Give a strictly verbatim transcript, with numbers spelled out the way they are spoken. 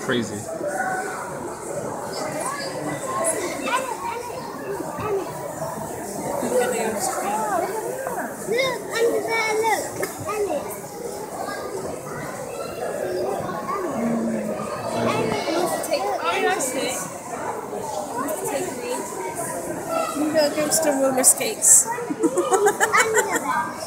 crazy. Look, under there, look. Elliot. Oh, yeah, I see. You go against the roller skates. Under there.